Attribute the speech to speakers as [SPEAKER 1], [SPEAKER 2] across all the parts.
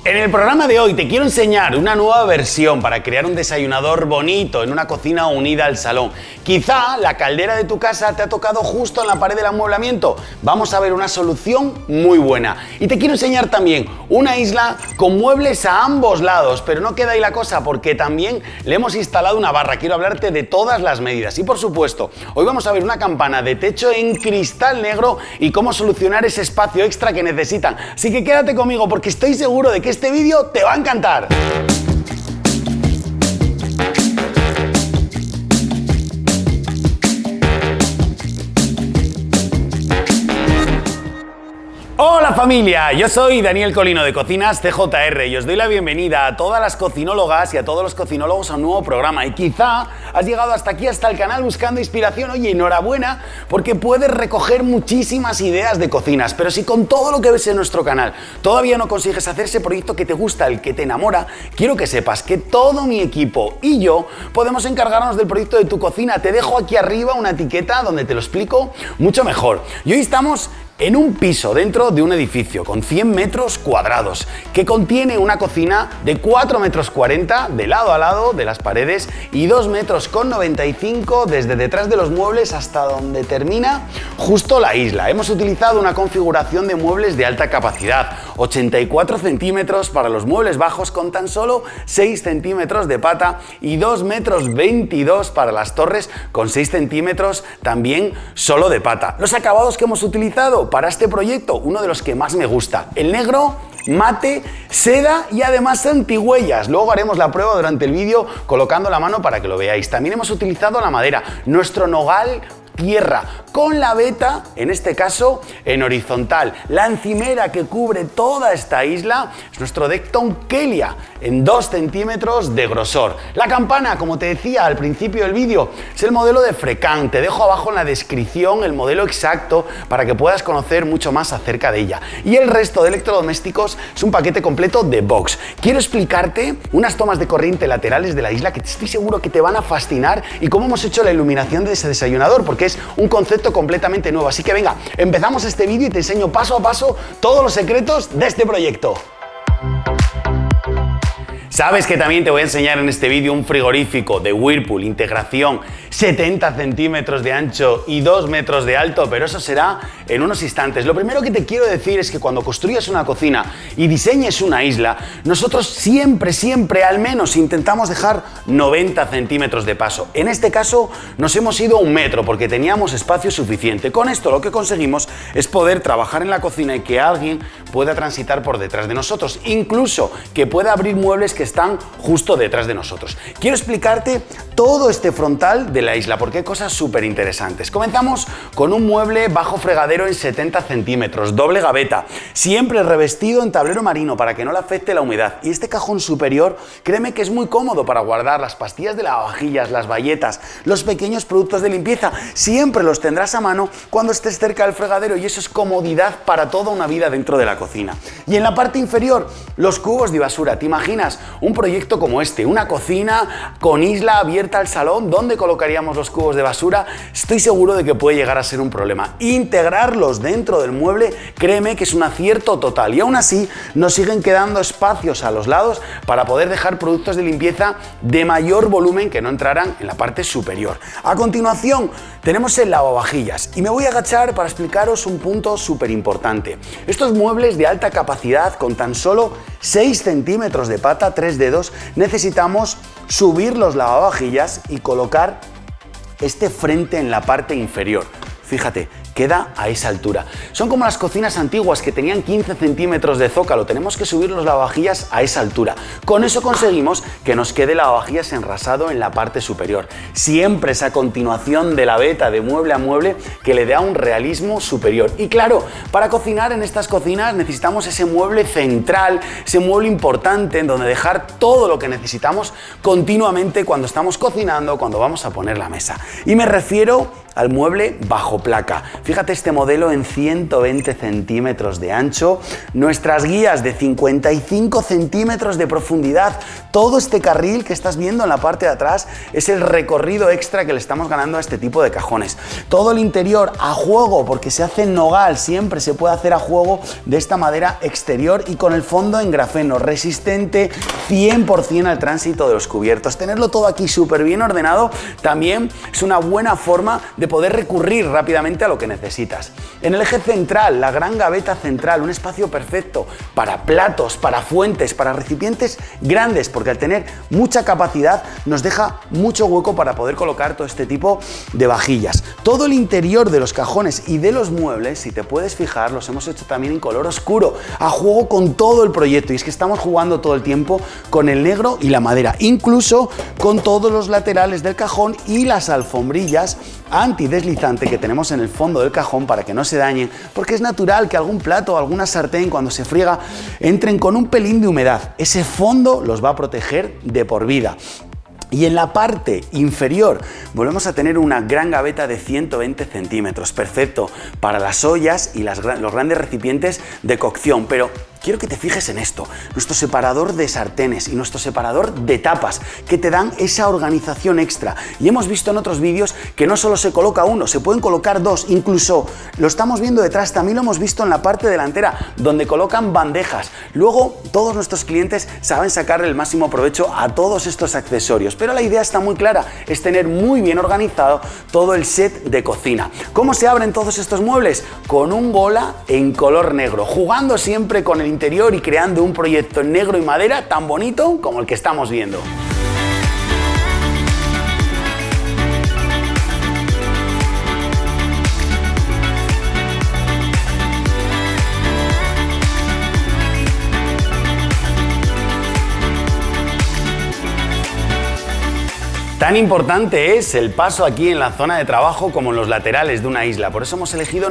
[SPEAKER 1] En el programa de hoy te quiero enseñar una nueva versión para crear un desayunador bonito en una cocina unida al salón. Quizá la caldera de tu casa te ha tocado justo en la pared del amueblamiento. Vamos a ver una solución muy buena. Y te quiero enseñar también una isla con muebles a ambos lados, pero no queda ahí la cosa porque también le hemos instalado una barra. Quiero hablarte de todas las medidas. Y por supuesto, hoy vamos a ver una campana de techo en cristal negro y cómo solucionar ese espacio extra que necesitan. Así que quédate conmigo porque estoy seguro de que este vídeo te va a encantar. Hola familia, yo soy Daniel Colino de Cocinas CJR y os doy la bienvenida a todas las cocinólogas y a todos los cocinólogos a un nuevo programa. Y quizá has llegado hasta aquí, hasta el canal buscando inspiración. Oye, enhorabuena porque puedes recoger muchísimas ideas de cocinas. Pero si con todo lo que ves en nuestro canal todavía no consigues hacer ese proyecto que te gusta, el que te enamora, quiero que sepas que todo mi equipo y yo podemos encargarnos del proyecto de tu cocina. Te dejo aquí arriba una etiqueta donde te lo explico mucho mejor. Y hoy estamos en un piso dentro de un edificio con 100 metros cuadrados que contiene una cocina de 4,40 metros de lado a lado de las paredes y 2,95 metros desde detrás de los muebles hasta donde termina justo la isla. Hemos utilizado una configuración de muebles de alta capacidad, 84 centímetros para los muebles bajos con tan solo 6 centímetros de pata y 2,22 metros para las torres con 6 centímetros también solo de pata. Los acabados que hemos utilizado para este proyecto, uno de los que más me gusta, el negro, mate, seda y además antihuellas. Luego haremos la prueba durante el vídeo colocando la mano para que lo veáis. También hemos utilizado la madera, nuestro nogal tierra, con la veta, en este caso, en horizontal. La encimera que cubre toda esta isla es nuestro Decton Kelia, en 2 centímetros de grosor. La campana, como te decía al principio del vídeo, es el modelo de Frecan. Te dejo abajo en la descripción el modelo exacto para que puedas conocer mucho más acerca de ella. Y el resto de electrodomésticos es un paquete completo de box. Quiero explicarte unas tomas de corriente laterales de la isla que estoy seguro que te van a fascinar y cómo hemos hecho la iluminación de ese desayunador, porque es un concepto completamente nuevo. Así que venga, empezamos este vídeo y te enseño paso a paso todos los secretos de este proyecto. Sabes que también te voy a enseñar en este vídeo un frigorífico de Whirlpool, integración, 70 centímetros de ancho y 2 metros de alto, pero eso será en unos instantes. Lo primero que te quiero decir es que cuando construyas una cocina y diseñes una isla, nosotros siempre al menos intentamos dejar 90 centímetros de paso. En este caso nos hemos ido a 1 metro porque teníamos espacio suficiente. Con esto lo que conseguimos es poder trabajar en la cocina y que alguien pueda transitar por detrás de nosotros, incluso que pueda abrir muebles que están justo detrás de nosotros. Quiero explicarte todo este frontal de la isla porque hay cosas súper interesantes. Comenzamos con un mueble bajo fregadero en 70 centímetros, doble gaveta, siempre revestido en tablero marino para que no le afecte la humedad. Y este cajón superior, créeme que es muy cómodo para guardar las pastillas de lavavajillas, las bayetas, los pequeños productos de limpieza. Siempre los tendrás a mano cuando estés cerca del fregadero y eso es comodidad para toda una vida dentro de la cocina. Y en la parte inferior, los cubos de basura. ¿Te imaginas un proyecto como este? Una cocina con isla abierta al salón. ¿Dónde colocaríamos los cubos de basura? Estoy seguro de que puede llegar a ser un problema. Integrarlos dentro del mueble, créeme que es un acierto total. Y aún así, nos siguen quedando espacios a los lados para poder dejar productos de limpieza de mayor volumen que no entraran en la parte superior. A continuación, tenemos el lavavajillas. Y me voy a agachar para explicaros un punto súper importante. Estos muebles de alta capacidad con tan solo 6 centímetros de pata, 3 dedos, necesitamos subir los lavavajillas y colocar este frente en la parte inferior. Fíjate, queda a esa altura. Son como las cocinas antiguas que tenían 15 centímetros de zócalo. Tenemos que subir los lavavajillas a esa altura. Con eso conseguimos que nos quede lavavajillas enrasado en la parte superior. Siempre esa continuación de la veta de mueble a mueble que le da un realismo superior. Y claro, para cocinar en estas cocinas necesitamos ese mueble central, ese mueble importante en donde dejar todo lo que necesitamos continuamente cuando estamos cocinando, cuando vamos a poner la mesa. Y me refiero al mueble bajo placa. Fíjate este modelo en 120 centímetros de ancho, nuestras guías de 55 centímetros de profundidad. Todo este carril que estás viendo en la parte de atrás es el recorrido extra que le estamos ganando a este tipo de cajones. Todo el interior a juego, porque se hace en nogal, siempre se puede hacer a juego de esta madera exterior y con el fondo en grafeno, resistente 100% al tránsito de los cubiertos. Tenerlo todo aquí súper bien ordenado también es una buena forma de poder recurrir rápidamente a lo que necesitas. En el eje central, la gran gaveta central, un espacio perfecto para platos, para fuentes, para recipientes grandes, porque al tener mucha capacidad nos deja mucho hueco para poder colocar todo este tipo de vajillas. Todo el interior de los cajones y de los muebles, si te puedes fijar, los hemos hecho también en color oscuro, a juego con todo el proyecto, y es que estamos jugando todo el tiempo con el negro y la madera, incluso con todos los laterales del cajón y las alfombrillas antideslizante que tenemos en el fondo del cajón para que no se dañen, porque es natural que algún plato o alguna sartén cuando se friega entren con un pelín de humedad. Ese fondo los va a proteger de por vida. Y en la parte inferior volvemos a tener una gran gaveta de 120 centímetros, perfecto para las ollas y los grandes recipientes de cocción, pero quiero que te fijes en esto, nuestro separador de sartenes y nuestro separador de tapas que te dan esa organización extra. Y hemos visto en otros vídeos que no solo se coloca uno, se pueden colocar dos, incluso lo estamos viendo detrás, también lo hemos visto en la parte delantera, donde colocan bandejas. Luego todos nuestros clientes saben sacarle el máximo provecho a todos estos accesorios, pero la idea está muy clara, es tener muy bien organizado todo el set de cocina. ¿Cómo se abren todos estos muebles? Con un gola en color negro, jugando siempre con el interior y creando un proyecto en negro y madera tan bonito como el que estamos viendo. Tan importante es el paso aquí en la zona de trabajo como en los laterales de una isla, por eso hemos elegido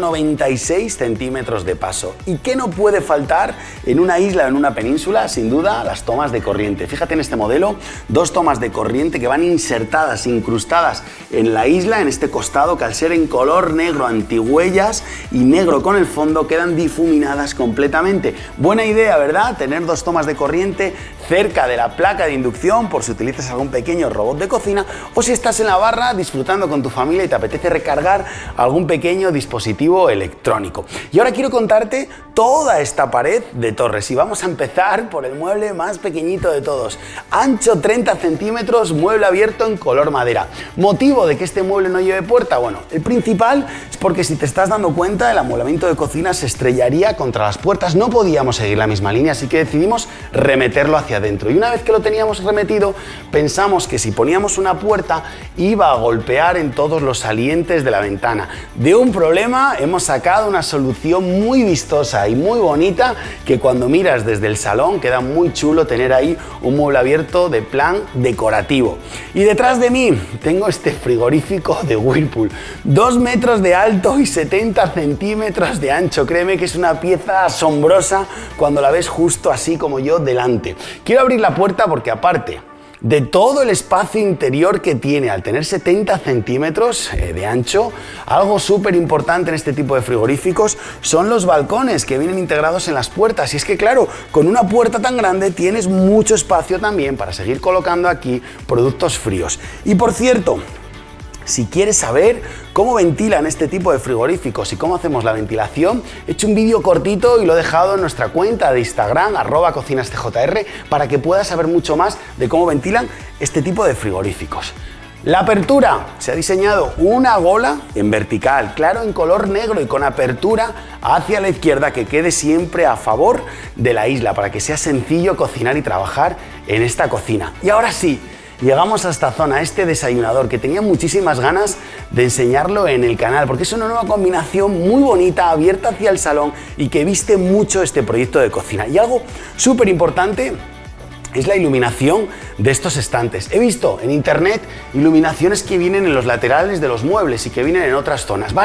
[SPEAKER 1] 96 centímetros de paso. ¿Y qué no puede faltar en una isla o en una península? Sin duda, las tomas de corriente. Fíjate en este modelo, dos tomas de corriente que van insertadas, incrustadas en la isla, en este costado, que al ser en color negro antihuellas y negro con el fondo, quedan difuminadas completamente. Buena idea, ¿verdad? Tener dos tomas de corriente cerca de la placa de inducción, por si utilizas algún pequeño robot de cocina, o si estás en la barra disfrutando con tu familia y te apetece recargar algún pequeño dispositivo electrónico. Y ahora quiero contarte toda esta pared de torres y vamos a empezar por el mueble más pequeñito de todos. Ancho 30 centímetros, mueble abierto en color madera. ¿Motivo de que este mueble no lleve puerta? Bueno, el principal es porque, si te estás dando cuenta, el amueblamiento de cocina se estrellaría contra las puertas. No podíamos seguir la misma línea, así que decidimos remeterlo hacia adentro. Y una vez que lo teníamos remetido, pensamos que si poníamos una puerta iba a golpear en todos los salientes de la ventana. De un problema hemos sacado una solución muy vistosa y muy bonita, que cuando miras desde el salón queda muy chulo tener ahí un mueble abierto de plan decorativo. Y detrás de mí tengo este frigorífico de Whirlpool, 2 metros de alto y 70 centímetros de ancho. Créeme que es una pieza asombrosa cuando la ves justo así como yo delante. Quiero abrir la puerta porque, aparte de todo el espacio interior que tiene, al tener 70 centímetros de ancho, algo súper importante en este tipo de frigoríficos son los balcones que vienen integrados en las puertas. Y es que, claro, con una puerta tan grande tienes mucho espacio también para seguir colocando aquí productos fríos. Y por cierto, si quieres saber cómo ventilan este tipo de frigoríficos y cómo hacemos la ventilación, he hecho un vídeo cortito y lo he dejado en nuestra cuenta de Instagram, @cocinastjr, para que puedas saber mucho más de cómo ventilan este tipo de frigoríficos. La apertura, se ha diseñado una gola en vertical, claro, en color negro y con apertura hacia la izquierda, que quede siempre a favor de la isla, para que sea sencillo cocinar y trabajar en esta cocina. Y ahora sí, llegamos a esta zona, este desayunador, que tenía muchísimas ganas de enseñarlo en el canal, porque es una nueva combinación muy bonita, abierta hacia el salón y que viste mucho este proyecto de cocina. Y algo súper importante es la iluminación de estos estantes. He visto en internet iluminaciones que vienen en los laterales de los muebles y que vienen en otras zonas. Vale,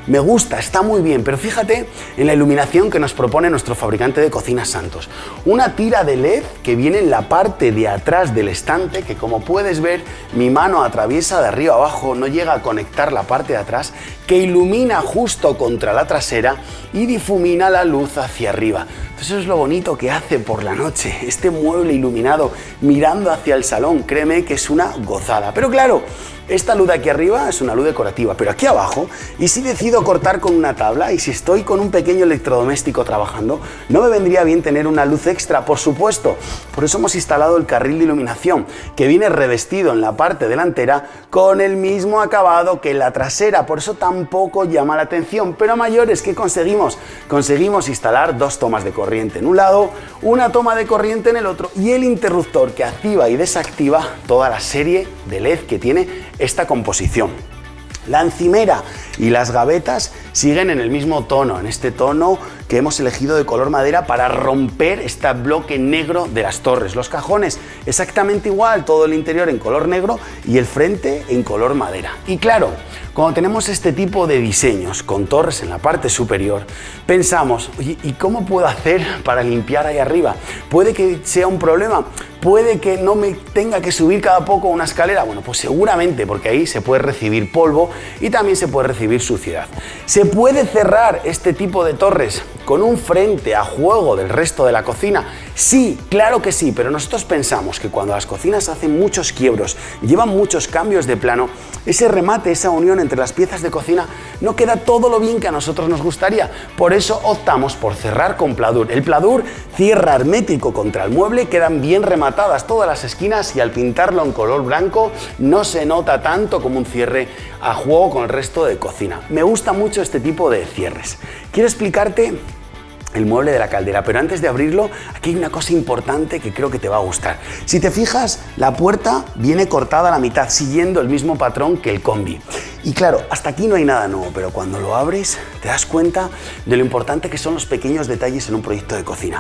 [SPEAKER 1] me gusta, está muy bien, pero fíjate en la iluminación que nos propone nuestro fabricante de cocinas Santos. Una tira de LED que viene en la parte de atrás del estante, que como puedes ver, mi mano atraviesa de arriba a abajo, no llega a conectar la parte de atrás, que ilumina justo contra la trasera y difumina la luz hacia arriba. Entonces eso es lo bonito que hace por la noche, este mueble iluminado mirando hacia el salón, créeme que es una gozada. Pero claro, esta luz de aquí arriba es una luz decorativa, pero aquí abajo, y si decido cortar con una tabla y si estoy con un pequeño electrodoméstico trabajando, ¿no me vendría bien tener una luz extra? Por supuesto, por eso hemos instalado el carril de iluminación, que viene revestido en la parte delantera con el mismo acabado que en la trasera, por eso tampoco llama la atención. Pero a mayores, ¿qué conseguimos? Conseguimos instalar dos tomas de corriente en un lado, una toma de corriente en el otro y el interruptor que activa y desactiva toda la serie de LED que tiene esta composición. La encimera y las gavetas siguen en el mismo tono, en este tono que hemos elegido de color madera para romper este bloque negro de las torres. Los cajones exactamente igual, todo el interior en color negro y el frente en color madera. Y claro, cuando tenemos este tipo de diseños con torres en la parte superior, pensamos, oye, ¿y cómo puedo hacer para limpiar ahí arriba? Puede que sea un problema, puede que no me tenga que subir cada poco una escalera. Bueno, pues seguramente, porque ahí se puede recibir polvo y también se puede recibir suciedad. ¿Se puede cerrar este tipo de torres con un frente a juego del resto de la cocina? Sí, claro que sí, pero nosotros pensamos que cuando las cocinas hacen muchos quiebros, llevan muchos cambios de plano, ese remate, esa unión entre las piezas de cocina no queda todo lo bien que a nosotros nos gustaría. Por eso optamos por cerrar con pladur. El pladur cierra hermético contra el mueble, quedan bien rematadas todas las esquinas y al pintarlo en color blanco no se nota tanto como un cierre a juego con el resto de cocina. Me gusta mucho este tipo de cierres. Quiero explicarte el mueble de la caldera, pero antes de abrirlo, aquí hay una cosa importante que creo que te va a gustar. Si te fijas, la puerta viene cortada a la mitad, siguiendo el mismo patrón que el combi. Y claro, hasta aquí no hay nada nuevo, pero cuando lo abres, te das cuenta de lo importante que son los pequeños detalles en un proyecto de cocina.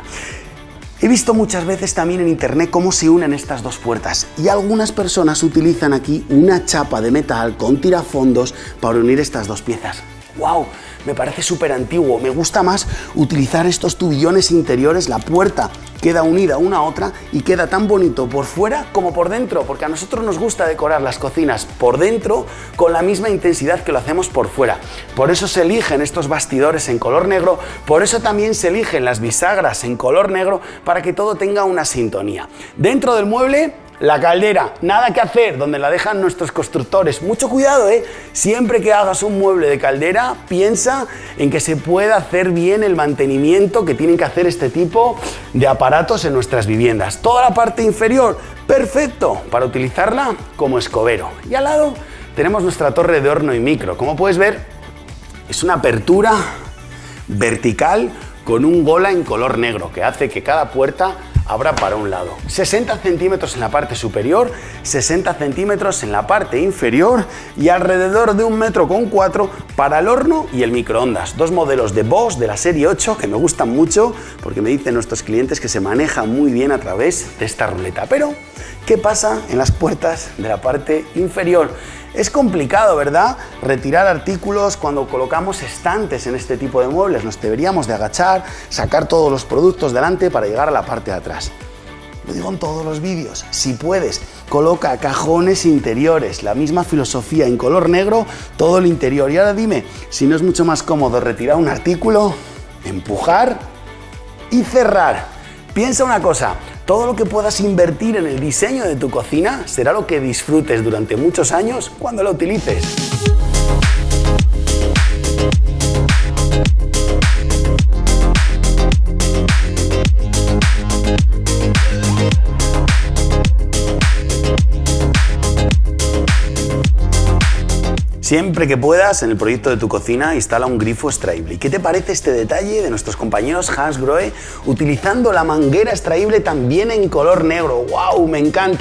[SPEAKER 1] He visto muchas veces también en internet cómo se unen estas dos puertas y algunas personas utilizan aquí una chapa de metal con tirafondos para unir estas dos piezas. ¡Wow! Me parece súper antiguo, me gusta más utilizar estos tubillones interiores, la puerta queda unida una a otra y queda tan bonito por fuera como por dentro, porque a nosotros nos gusta decorar las cocinas por dentro con la misma intensidad que lo hacemos por fuera. Por eso se eligen estos bastidores en color negro, por eso también se eligen las bisagras en color negro para que todo tenga una sintonía. Dentro del mueble, la caldera, nada que hacer, donde la dejan nuestros constructores. Mucho cuidado, siempre que hagas un mueble de caldera, piensa en que se pueda hacer bien el mantenimiento que tienen que hacer este tipo de aparatos en nuestras viviendas. Toda la parte inferior, perfecto, para utilizarla como escobero. Y al lado tenemos nuestra torre de horno y micro. Como puedes ver, es una apertura vertical con un gola en color negro, que hace que cada puerta abra para un lado. 60 centímetros en la parte superior, 60 centímetros en la parte inferior y alrededor de 1,4 m para el horno y el microondas. Dos modelos de Bosch de la serie 8 que me gustan mucho porque me dicen nuestros clientes que se maneja muy bien a través de esta ruleta. Pero, ¿qué pasa en las puertas de la parte inferior? Es complicado, ¿verdad? Retirar artículos cuando colocamos estantes en este tipo de muebles. Nos deberíamos de agachar, sacar todos los productos delante para llegar a la parte de atrás. Lo digo en todos los vídeos. Si puedes, coloca cajones interiores, la misma filosofía en color negro, todo el interior. Y ahora dime, si no es mucho más cómodo retirar un artículo, empujar y cerrar. Piensa una cosa. Todo lo que puedas invertir en el diseño de tu cocina será lo que disfrutes durante muchos años cuando lo utilices. Siempre que puedas, en el proyecto de tu cocina, instala un grifo extraíble. ¿Y qué te parece este detalle de nuestros compañeros Hansgrohe utilizando la manguera extraíble también en color negro? ¡Wow! Me encanta.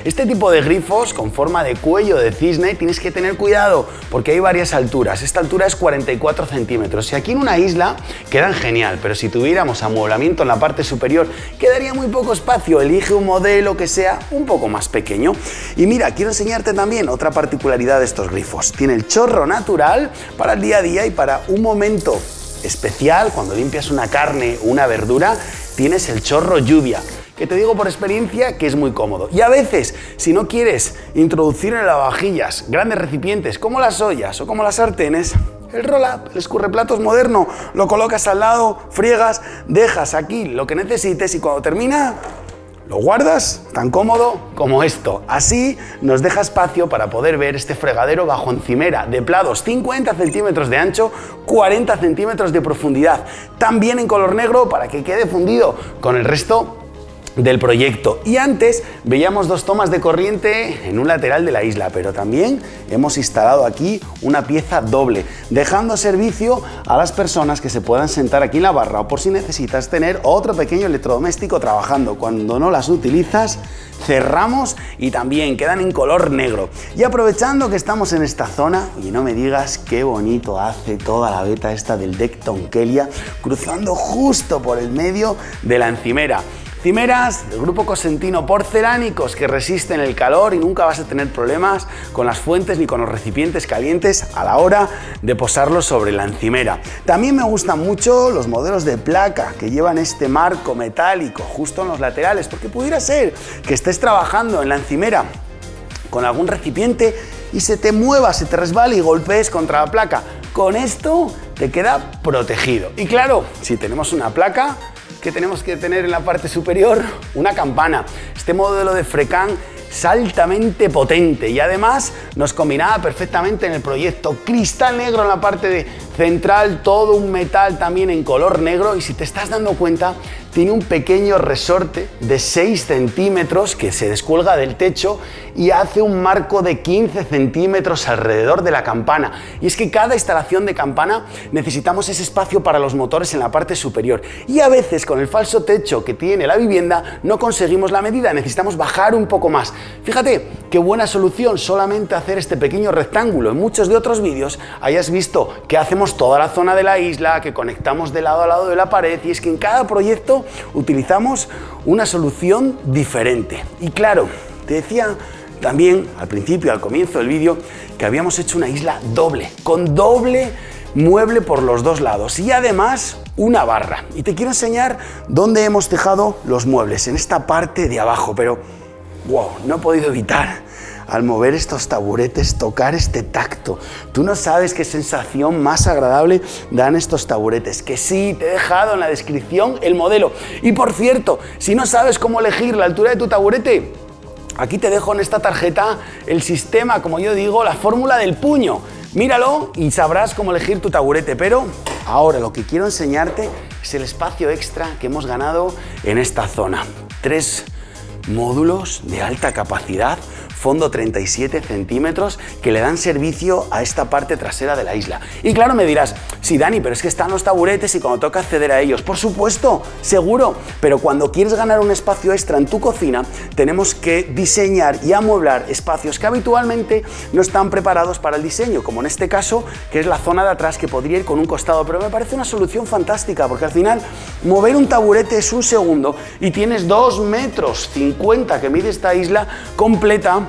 [SPEAKER 1] Este tipo de grifos con forma de cuello de cisne tienes que tener cuidado porque hay varias alturas. Esta altura es 44 centímetros y aquí en una isla quedan genial, pero si tuviéramos amueblamiento en la parte superior quedaría muy poco espacio. Elige un modelo que sea un poco más pequeño. Y mira, quiero enseñarte también otra particularidad de estos grifos. Tiene el chorro natural para el día a día y para un momento especial, cuando limpias una carne o una verdura, tienes el chorro lluvia, que te digo por experiencia que es muy cómodo. Y a veces, si no quieres introducir en lavavajillas grandes recipientes como las ollas o como las sartenes, el roll-up, el escurreplatos moderno, lo colocas al lado, friegas, dejas aquí lo que necesites y cuando termina, lo guardas tan cómodo como esto. Así nos deja espacio para poder ver este fregadero bajo encimera de plados 50 centímetros de ancho, 40 centímetros de profundidad. También en color negro para que quede fundido con el resto del proyecto. Y antes veíamos dos tomas de corriente en un lateral de la isla, pero también hemos instalado aquí una pieza doble, dejando servicio a las personas que se puedan sentar aquí en la barra o por si necesitas tener otro pequeño electrodoméstico trabajando. Cuando no las utilizas, cerramos y también quedan en color negro. Y aprovechando que estamos en esta zona, y no me digas qué bonito hace toda la veta esta del deck Tonkelia, cruzando justo por el medio de la encimera. Cimeras del grupo Cosentino porcelánicos que resisten el calor y nunca vas a tener problemas con las fuentes ni con los recipientes calientes a la hora de posarlos sobre la encimera. También me gustan mucho los modelos de placa que llevan este marco metálico justo en los laterales, porque pudiera ser que estés trabajando en la encimera con algún recipiente y se te mueva, se te resbale y golpees contra la placa. Con esto te queda protegido. Y claro, si tenemos una placa, ¿qué tenemos que tener en la parte superior? Una campana. Este modelo de Frecan es altamente potente y además nos combinaba perfectamente en el proyecto. Cristal negro en la parte central, todo un metal también en color negro y si te estás dando cuenta, tiene un pequeño resorte de 6 centímetros que se descuelga del techo y hace un marco de 15 centímetros alrededor de la campana. Y es que cada instalación de campana necesitamos ese espacio para los motores en la parte superior. Y a veces con el falso techo que tiene la vivienda no conseguimos la medida, necesitamos bajar un poco más. Fíjate qué buena solución solamente hacer este pequeño rectángulo. En muchos de otros vídeos hayas visto que hacemos toda la zona de la isla, que conectamos de lado a lado de la pared y es que en cada proyecto utilizamos una solución diferente. Y claro, te decía también al principio, al comienzo del vídeo, que habíamos hecho una isla doble, con doble mueble por los dos lados y además una barra. Y te quiero enseñar dónde hemos dejado los muebles, en esta parte de abajo, pero wow, no he podido evitar al mover estos taburetes, tocar este tacto. Tú no sabes qué sensación más agradable dan estos taburetes. Que sí, te he dejado en la descripción el modelo. Y por cierto, si no sabes cómo elegir la altura de tu taburete, aquí te dejo en esta tarjeta el sistema, como yo digo, la fórmula del puño. Míralo y sabrás cómo elegir tu taburete. Pero ahora lo que quiero enseñarte es el espacio extra que hemos ganado en esta zona. 3 módulos de alta capacidad, fondo 37 centímetros que le dan servicio a esta parte trasera de la isla. Y claro, me dirás, sí, Dani, pero es que están los taburetes y cuando toca acceder a ellos, por supuesto, seguro, pero cuando quieres ganar un espacio extra en tu cocina, tenemos que diseñar y amueblar espacios que habitualmente no están preparados para el diseño, como en este caso, que es la zona de atrás que podría ir con un costado, pero me parece una solución fantástica, porque al final mover un taburete es un segundo y tienes 2,50 metros que mide esta isla completa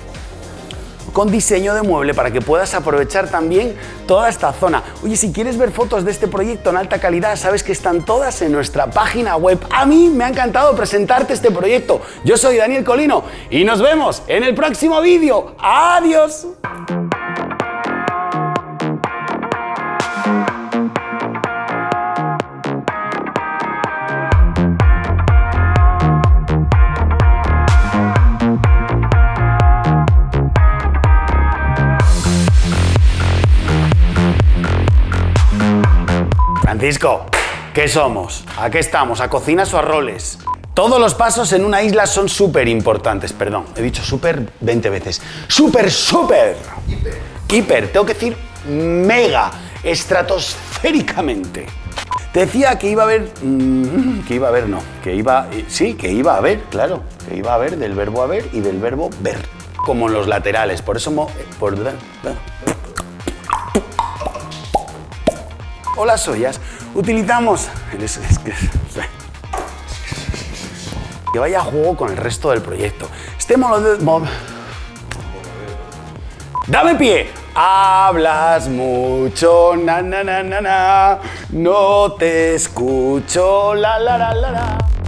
[SPEAKER 1] con diseño de mueble para que puedas aprovechar también toda esta zona. Oye, si quieres ver fotos de este proyecto en alta calidad, sabes que están todas en nuestra página web. A mí me ha encantado presentarte este proyecto. Yo soy Daniel Colino y nos vemos en el próximo vídeo. ¡Adiós! Francisco, ¿qué somos? ¿A qué estamos? ¿A cocinas o a roles? Todos los pasos en una isla son súper importantes. Perdón, he dicho súper 20 veces. ¡Súper, súper! Hiper. Tengo que decir mega, estratosféricamente. Te decía que iba a haber... que iba a haber, no. Que iba... sí, que iba a haber, claro. Que iba a haber del verbo haber y del verbo ver. Como en los laterales. Por eso... O las ollas. Utilizamos... que vaya a juego con el resto del proyecto. ¡Dame pie! Hablas mucho, na na na na na, no te escucho, la la la la la.